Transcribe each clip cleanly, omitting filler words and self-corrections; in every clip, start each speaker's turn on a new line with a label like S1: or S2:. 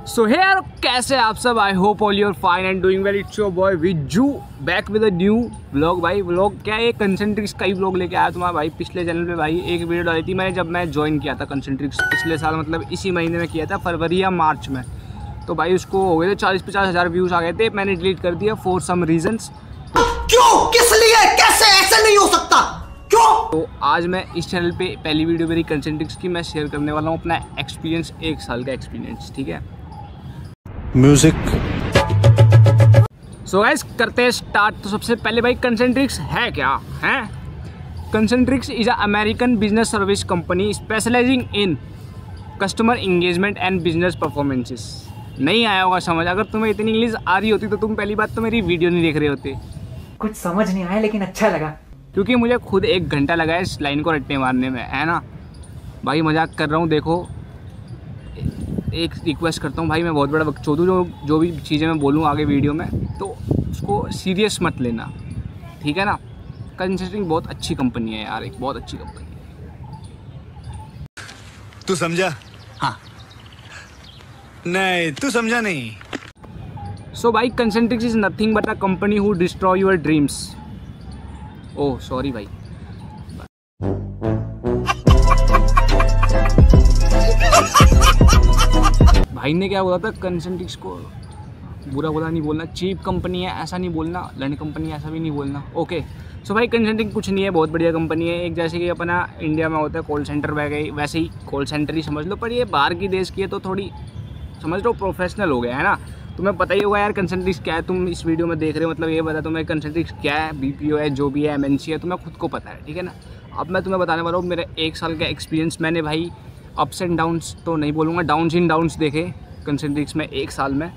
S1: सो हे यार, कैसे आप सब? I hope all you're fine and doing well. It's your boy Viju back with a new vlog. भाई vlog क्या है, कंसेंट्रिक्स का ही व्लॉग लेके आया तुम्हारा भाई। पिछले चैनल पे भाई एक वीडियो डाली थी मैंने, जब मैं ज्वाइन किया था कंसेंट्रिक्स पिछले साल, मतलब इसी महीने में किया था, फरवरी या मार्च में। तो भाई उसको हो गए थे 40-50 हज़ार व्यूज़ आ गए थे। मैंने डिलीट कर दिया फॉर सम रीजंस।
S2: क्यों, किस लिए, कैसे? ऐसे नहीं हो सकता, क्यों?
S1: तो आज मैं इस चैनल पे पहली वीडियो मेरी कंसेंट्रिक्स की मैं शेयर करने वाला हूँ अपना एक्सपीरियंस, 1 साल का एक्सपीरियंस, ठीक है।
S3: म्यूजिक।
S1: सो गाइस करते हैं स्टार्ट। तो सबसे पहले भाई कंसेंट्रिक्स है क्या है? Concentrix is a American business service company specialising in customer engagement and business performances. नहीं आया होगा समझ? अगर तुम्हें इतनी इंग्लिश आ रही होती तो तुम पहली बात तो मेरी वीडियो नहीं देख रहे होते।
S4: कुछ समझ नहीं आया लेकिन अच्छा लगा,
S1: क्योंकि मुझे खुद 1 घंटा लगा है इस लाइन को रटने मारने में, है ना भाई। मजाक कर रहा हूँ। देखो, एक रिक्वेस्ट करता हूँ भाई, मैं बहुत बड़ा बकचोद हूँ, जो भी चीज़ें मैं बोलूँ आगे वीडियो में तो उसको सीरियस मत लेना, ठीक है ना। कंसल्टिंग बहुत अच्छी कंपनी है यार, एक बहुत अच्छी कंपनी है।
S3: तू समझा?
S1: हाँ।
S3: नहीं, तू समझा नहीं।
S1: सो भाई Concentrix is nothing but a company who destroy your dreams. Oh sorry भाई। भाई ने क्या बोला था, कंसेंट्रिक्स को बुरा बोला नहीं बोलना, चीप कंपनी है ऐसा नहीं बोलना, लंड कंपनी ऐसा भी नहीं बोलना, ओके। सो भाई कंसेंट्रिक्स कुछ नहीं है, बहुत बढ़िया कंपनी है। एक जैसे कि अपना इंडिया में होता है कॉल सेंटर वैसे ही कॉल सेंटर ही समझ लो, पर ये बाहर की देश की है तो थोड़ी समझ लो प्रोफेशनल हो गया है ना। तुम्हें पता ही होगा यार कंसेंट्रिक्स क्या है। तुम इस वीडियो में देख रहे हो, मतलब ये बता तुम्हें कंसेंट्रिक्स क्या है, बीपीओ है, जो भी है, एमएनसी है, तुम्हें खुद को पता है, ठीक है ना। अब मैं तुम्हें बताने वाला हूँ मेरे 1 साल का एक्सपीरियंस। मैंने भाई अप्स एंड डाउन्स तो नहीं बोलूँगा, डाउन्स इन डाउन्स देखे कंसेंट्रिक्स में 1 साल में।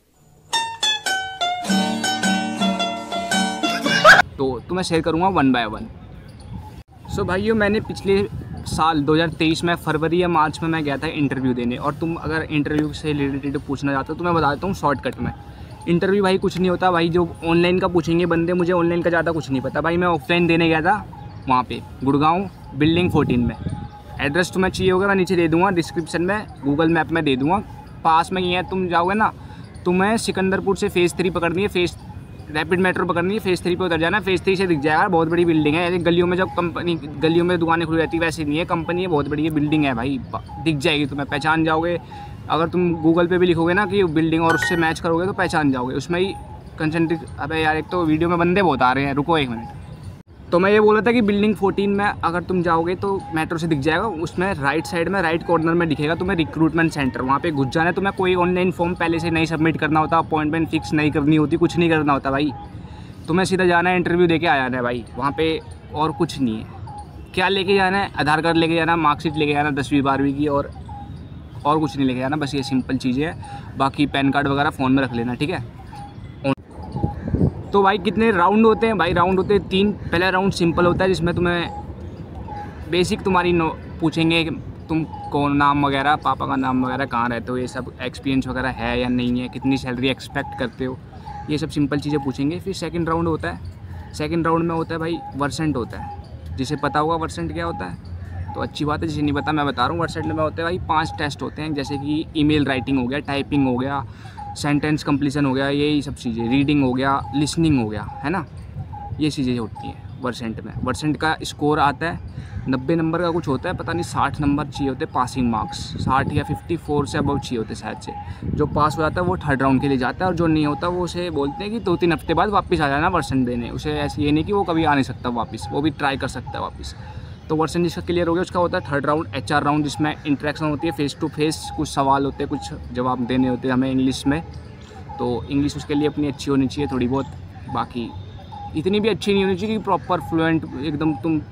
S1: तो तुम्हें शेयर करूँगा 1 बाय 1। सो भाइयों, मैंने पिछले साल 2023 में फरवरी या मार्च में मैं गया था इंटरव्यू देने। और तुम अगर इंटरव्यू से रिलेटेड पूछना चाहते हो तो मैं बता देता हूँ शॉर्टकट में। इंटरव्यू भाई कुछ नहीं होता भाई, जो ऑनलाइन का पूछेंगे बंदे, मुझे ऑनलाइन का ज़्यादा कुछ नहीं पता भाई। मैं ऑफलाइन देने गया था वहाँ पे गुड़गांव बिल्डिंग 14 में। एड्रेस तुम्हें चाहिए होगा मैं नीचे दे दूँगा डिस्क्रिप्शन में, गूगल मैप में दे दूँगा। पास में ही है, तुम जाओगे ना, तुम्हें सिकंदरपुर से फेज़ 3 पकड़नी है, रैपिड मेट्रो पकड़नी है, फेज़ 3 पे उतर जाना। फेज़ 3 से दिख जाएगा, बहुत बड़ी बिल्डिंग है। ऐसे गलियों में जब कंपनी गलियों में दुकानें खुली रहती है वैसे नहीं है, कंपनी है, बहुत बड़ी है, बिल्डिंग है भाई, दिख जाएगी तुम्हें, पहचान जाओगे। अगर तुम गूगल पे भी लिखोगे ना कि बिल्डिंग और उससे मैच करोगे तो पहचान जाओगे, उसमें ही कंसेंट्रिक। अबे यार, एक तो वीडियो में बंदे बहुत आ रहे हैं, रुको 1 मिनट। तो मैं ये बोल रहा था कि बिल्डिंग 14 में अगर तुम जाओगे तो मेट्रो से दिख जाएगा, उसमें राइट साइड में राइट कॉर्नर में दिखेगा तुम्हें रिक्रूटमेंट सेंटर। वहाँ पे घुस जाना है। तुम्हें कोई ऑनलाइन फॉर्म पहले से नहीं सबमिट करना होता, अपॉइंटमेंट फिक्स नहीं करनी होती, कुछ नहीं करना होता भाई। तुम्हें सीधा जाना है, इंटरव्यू देके आ जाना है भाई वहाँ पे, और कुछ नहीं है। क्या लेके जाना है? आधार कार्ड लेके जाना, मार्कशीट लेके जाना 10वीं 12वीं की, और कुछ नहीं लेके जाना, बस ये सिंपल चीज़ें हैं। बाकी पैन कार्ड वगैरह फ़ोन में रख लेना, ठीक है। तो भाई कितने राउंड होते हैं? भाई राउंड होते हैं 3। पहला राउंड सिंपल होता है जिसमें तुम्हें बेसिक तुम्हारी पूछेंगे कि तुम कौन, नाम वगैरह, पापा का नाम वगैरह, कहाँ रहते हो, ये सब, एक्सपीरियंस वगैरह है या नहीं है, कितनी सैलरी एक्सपेक्ट करते हो, ये सब सिंपल चीज़ें पूछेंगे। फिर सेकंड राउंड होता है। सेकंड राउंड में होता है भाई वर्सेंट होता है। जिसे पता होगा वर्सेंट क्या होता है तो अच्छी बात है, जिसे नहीं पता मैं बता रहा हूँ। वर्सेंट में होते हैं भाई 5 टेस्ट होते हैं, जैसे कि ईमेल राइटिंग हो गया, टाइपिंग हो गया, सेंटेंस कंप्लीसन हो गया, यही सब चीज़ें, रीडिंग हो गया, लिसनिंग हो गया, है ना, ये चीज़ें होती हैं वर्सेंट में। वर्सेंट का स्कोर आता है 90 नंबर का कुछ होता है, पता नहीं 60 नंबर चाहिए होते पासिंग मार्क्स, 60 या 54 से अबव चाहिए होते शायद से। जो पास हो जाता है वो 3rd राउंड के लिए जाता है, और जो नहीं होता वो उसे बोलते हैं कि 2-3 हफ्ते बाद वापस आ जाना वर्सेंट देने। उसे ऐसे ये नहीं कि वो कभी आ नहीं सकता वापस, वो भी ट्राई कर सकता है वापस। तो वर्सेंट जिसका क्लियर हो गया उसका होता है 3rd राउंड, HR राउंड, जिसमें इंटरेक्शन होती है फेस टू फेस, कुछ सवाल होते हैं, कुछ जवाब देने होते हैं हमें इंग्लिश में। तो इंग्लिश उसके लिए अपनी अच्छी होनी चाहिए थोड़ी बहुत, बाकी इतनी भी अच्छी नहीं होनी चाहिए कि प्रॉपर फ्लुएंट एकदम तुम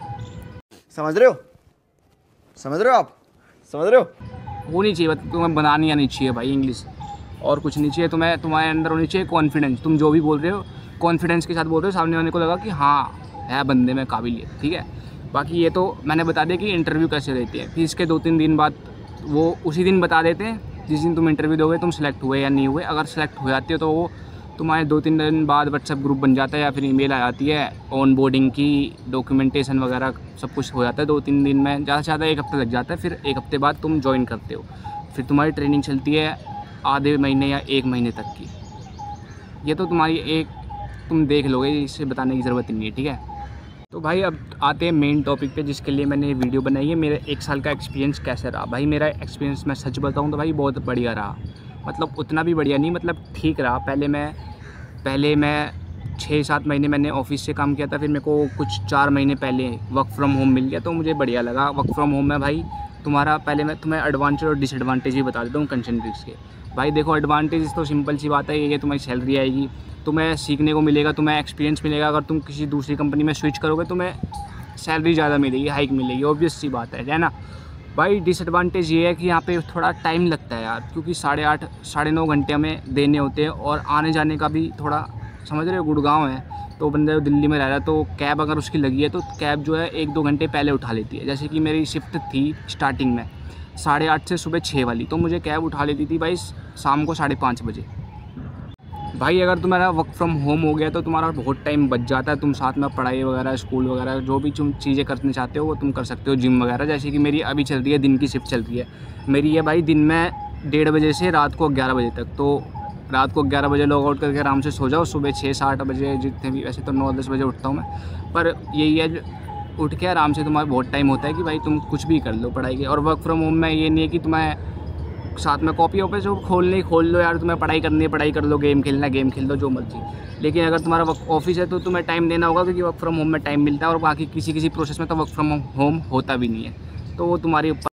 S2: समझ रहे हो? समझ रहे हो आप? समझ रहे हो?
S1: होनी चाहिए, तुम्हें बनानी आनी चाहिए भाई इंग्लिश, और कुछ नहीं चाहिए। तुम्हारे अंदर होनी चाहिए कॉन्फिडेंस। तुम जो भी बोल रहे हो कॉन्फिडेंस के साथ बोल रहे हो, सामने वाले को लगा कि हाँ है बंदे में काबिलियत, ठीक है। बाकी ये तो मैंने बता दिया कि इंटरव्यू कैसे रहती है। फिर इसके 2-3 दिन बाद वो उसी दिन बता देते हैं जिस दिन तुम इंटरव्यू दोगे तुम सेलेक्ट हुए या नहीं हुए। अगर सेलेक्ट हो जाते हो तो वो तुम्हारे 2-3 दिन बाद व्हाट्सएप ग्रुप बन जाता है, या फिर ईमेल आ जाती है ऑन बोर्डिंग की, डॉक्यूमेंटेशन वगैरह सब कुछ हो जाता है 2-3 दिन में, ज़्यादा से ज़्यादा 1 हफ्ता लग जाता है। फिर 1 हफ्ते बाद तुम ज्वाइन करते हो। फिर तुम्हारी ट्रेनिंग चलती है आधे महीने या 1 महीने तक की। ये तो तुम देख लोगे, इसे बताने की ज़रूरत नहीं है, ठीक है। तो भाई अब आते हैं मेन टॉपिक पे जिसके लिए मैंने वीडियो बनाई है। मेरा 1 साल का एक्सपीरियंस कैसे रहा। भाई मेरा एक्सपीरियंस मैं सच बताऊँ तो भाई बहुत बढ़िया रहा, मतलब उतना भी बढ़िया नहीं, मतलब ठीक रहा। पहले मैं 6-7 महीने मैंने ऑफिस से काम किया था, फिर मेरे को कुछ 4 महीने पहले वर्क फ्रॉम होम मिल गया, तो मुझे बढ़िया लगा। वर्क फ्रॉम होम में भाई पहले मैं तुम्हें एडवांटेज और डिसएडवांटेज भी बता देता हूँ कंसेंट्रिक्स के। भाई देखो, एडवांटेज तो सिंपल सी बात है, ये तुम्हारी सैलरी आएगी, तुम्हें सीखने को मिलेगा, तुम्हें एक्सपीरियंस मिलेगा। अगर तुम किसी दूसरी कंपनी में स्विच करोगे तुम्हें सैलरी ज़्यादा मिलेगी, हाइक मिलेगी, ऑब्वियस सी बात है ना। भाई डिसएडवांटेज ये है कि यहाँ पे थोड़ा टाइम लगता है यार, क्योंकि 8.5 साढ़े 9 घंटे हमें देने होते हैं, और आने जाने का भी थोड़ा, समझ रहे हो, गुड़गांव है तो बंदा दिल्ली में रह रहा है, तो कैब अगर उसकी लगी है तो कैब जो है 1-2 घंटे पहले उठा लेती है। जैसे कि मेरी शिफ्ट थी स्टार्टिंग में 8:30 से सुबह 6 वाली, तो मुझे कैब उठा लेती थी भाई शाम को 5:30 बजे। भाई अगर तुम्हारा वर्क फ्रॉम होम हो गया तो तुम्हारा बहुत टाइम बच जाता है, तुम साथ में पढ़ाई वगैरह, स्कूल वगैरह, जो भी तुम चीज़ें करना चाहते हो वो तुम कर सकते हो, जिम वगैरह। जैसे कि मेरी अभी चल रही है, दिन की शिफ्ट चल रही है मेरी, ये भाई दिन में 1:30 बजे से रात को 11 बजे तक। तो रात को 11 बजे लॉग आउट करके आराम से सो जाओ, सुबह 6-8 बजे जितने भी, वैसे तो 9-10 बजे उठता हूँ मैं, पर यही है उठ के आराम से तुम्हारा बहुत टाइम होता है कि भाई तुम कुछ भी कर लो पढ़ाई के। और वर्क फ्रॉम होम में ये नहीं है कि तुम्हें साथ में कॉपी वॉपी जो खोल लो यार, तुम्हें पढ़ाई करनी है पढ़ाई कर लो, गेम खेलना है गेम खेल लो, जो मर्जी। लेकिन अगर तुम्हारा ऑफिस है तो तुम्हें टाइम देना होगा, क्योंकि वर्क फ्रॉम होम में टाइम मिलता है, और बाकी किसी प्रोसेस में तो वर्क फ्रॉम होम होता भी नहीं है, तो वो तुम्हारे ऊपर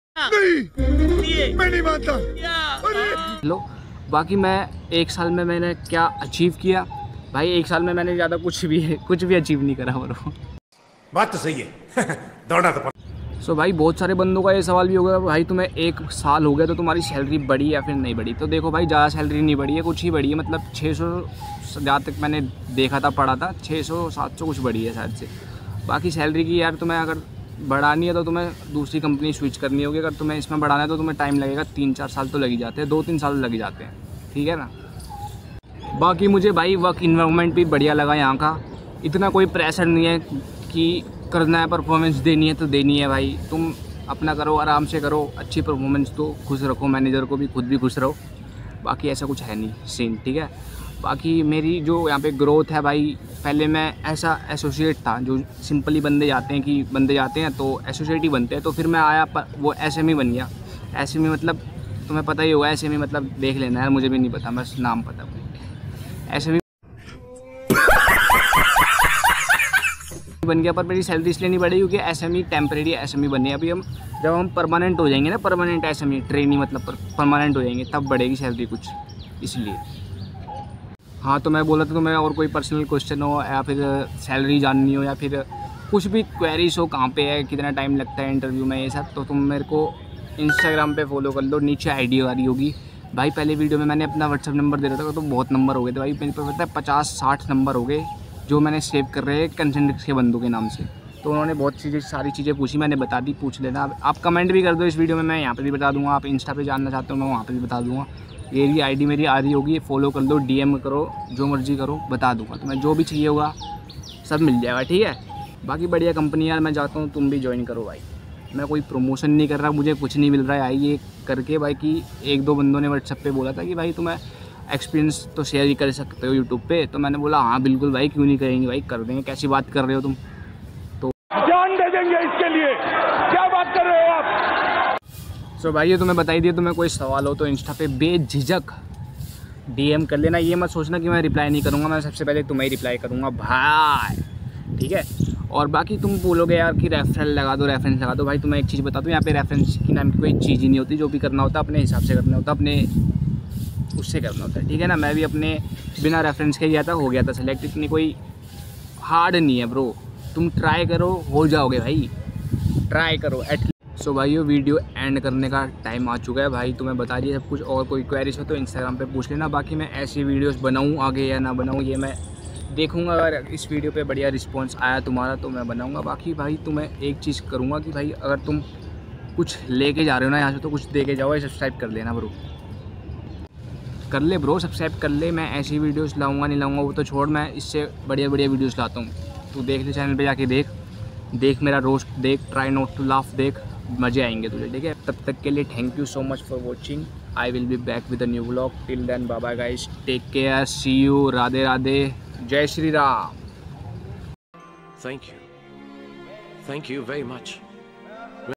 S3: मैं नहीं मानता।
S1: लो। बाकी मैं 1 साल में मैंने क्या अचीव किया, भाई 1 साल में मैंने ज़्यादा कुछ भी अचीव नहीं करा ब्रो।
S3: बात तो सही है दौड़ना तो
S1: सो भाई बहुत सारे बंदों का ये सवाल भी होगा, भाई तुम्हें 1 साल हो गया तो तुम्हारी सैलरी बढ़ी या फिर नहीं बढ़ी। तो देखो भाई, ज़्यादा सैलरी नहीं बढ़ी है, कुछ ही बढ़ी है, मतलब 600 जहाँ तक मैंने देखा था, पढ़ा था 600-700 कुछ बढ़ी है शायद से। बाकी सैलरी की यार तुम्हें अगर बढ़ानी है तो तुम्हें दूसरी कंपनी स्विच करनी होगी। अगर तुम्हें इसमें बढ़ाना है तो तुम्हें टाइम लगेगा, 3-4 साल तो लग ही जाते हैं, 2-3 साल लग जाते हैं, ठीक है ना। बाकी मुझे भाई वर्क इन्वायरमेंट भी बढ़िया लगा यहाँ का, इतना कोई प्रेशर नहीं है कि करना है, परफॉर्मेंस देनी है तो देनी है। भाई तुम अपना करो, आराम से करो, अच्छी परफॉर्मेंस दो, खुश रखो मैनेजर को भी, खुद भी खुश रहो। बाकी ऐसा कुछ है नहीं सीन, ठीक है। बाकी मेरी जो यहाँ पे ग्रोथ है भाई, पहले मैं ऐसा एसोसिएट था, जो सिंपली बंदे जाते हैं तो एसोसिएट ही बनते हैं, तो फिर मैं आया पर वो SME बन गया। SME मतलब तुम्हें पता ही होगा, SME मतलब देख लेना यार, मुझे भी नहीं पता, बस नाम पता है SME बन गया। पर मेरी सैलरी इसलिए नहीं बढ़ी क्योंकि SME टेम्परेरी SME बनी है। अभी जब हम परमानेंट हो जाएंगे ना, परमानेंट SME ट्रेनी मतलब परमानेंट हो जाएंगे, तब बढ़ेगी सैलरी कुछ, इसलिए। हाँ, तो मैं बोला था तुम्हें और कोई पर्सनल क्वेश्चन हो या फिर सैलरी जाननी हो या फिर कुछ भी क्वेरीज हो, कहाँ पे है, कितना टाइम लगता है इंटरव्यू में, ये सब, तो तुम मेरे को इंस्टाग्राम पे फॉलो कर लो, नीचे ID आ रही होगी। भाई पहले वीडियो में मैंने अपना व्हाट्सअप नंबर दे रहा था, तो बहुत नंबर हो गए थे भाई, मेरे पे पता है 50-60 नंबर हो गए जो मैंने सेव कर रहे हैं कंसेंट्रिक्स के बंदों के नाम से। तो उन्होंने बहुत सारी चीज़ें पूछी, मैंने बता दी, पूछ लेना। आप कमेंट भी कर दो इस वीडियो में, मैं यहाँ पे भी बता दूँगा। आप इंस्टा पे जानना चाहते हो मैं वहाँ पे भी बता दूँगा। ये भी ID मेरी आ रही होगी, फॉलो कर लो, DM करो, जो मर्जी करो, बता दूँगा। तुम्हें जो भी चाहिए होगा सब मिल जाएगा, ठीक है। बाकी बढ़िया कंपनी यार, मैं चाहता हूँ तुम भी ज्वाइन करो भाई। मैं कोई प्रमोशन नहीं कर रहा, मुझे कुछ नहीं मिल रहा है आइए करके भाई। कि 1-2 बंदों ने व्हाट्सएप पे बोला था कि भाई तुम्हें एक्सपीरियंस तो शेयर ही कर सकते हो यूट्यूब पे, तो मैंने बोला हाँ बिल्कुल भाई, क्यों नहीं करेंगे भाई, कर देंगे। कैसी बात कर रहे हो तुम, तो
S5: जान दे देंगे इसके लिए, क्या बात कर रहे हो आप।
S1: सो भाई ये तुम्हें बता ही दिया, तुम्हें कोई सवाल हो तो इंस्टा पे बेझिझक DM कर लेना। ये मत सोचना कि मैं रिप्लाई नहीं करूँगा, मैं सबसे पहले तुम्हें ही रिप्लाई करूँगा भाई, ठीक है। और बाकी तुम बोलोगे यार कि रेफरेंस लगा दो, भाई तुम्हें एक चीज़ बता दूँ, यहाँ पे रेफरेंस की नाम की कोई चीज़ ही नहीं होती। जो भी करना होता है अपने हिसाब से करना होता है, अपने उससे करना होता है, ठीक है ना। मैं भी अपने बिना रेफरेंस के गया था, हो गया था सेलेक्ट। इतनी कोई हार्ड नहीं है ब्रो, तुम ट्राई करो, हो जाओगे भाई, ट्राई करो एटलीस्ट। सो भाई ये वीडियो एंड करने का टाइम आ चुका है भाई, तुम्हें बता दिया सब कुछ। और कोई क्वेरीज हो तो इंस्टाग्राम पे पूछ लेना। बाकी मैं ऐसी वीडियोस बनाऊँ आगे या ना बनाऊँ, ये मैं देखूँगा। अगर इस वीडियो पे बढ़िया रिस्पांस आया तुम्हारा तो मैं बनाऊँगा। बाकी भाई तुम्हें एक चीज़ करूँगा कि भाई अगर तुम कुछ लेके जा रहे हो ना यहाँ से, तो कुछ दे के जाओ। सब्सक्राइब कर लेना ब्रो, कर ले ब्रो, सब्सक्राइब कर ले। मैं ऐसी वीडियोस लाऊंगा नहीं लाऊंगा वो तो छोड़, मैं इससे बढ़िया वीडियोस लाता हूँ। तू देख ले, चैनल पे जाके देख मेरा रोस्ट देख, ट्राई नॉट टू लाफ देख, मज़े आएंगे तुझे, ठीक है। तब तक के लिए thank you so much for watching. I will be back with a new vlog. Till then bye bye guys, take care, see you, Radhe Radhe, जय Shri Ram.
S6: Thank you very much.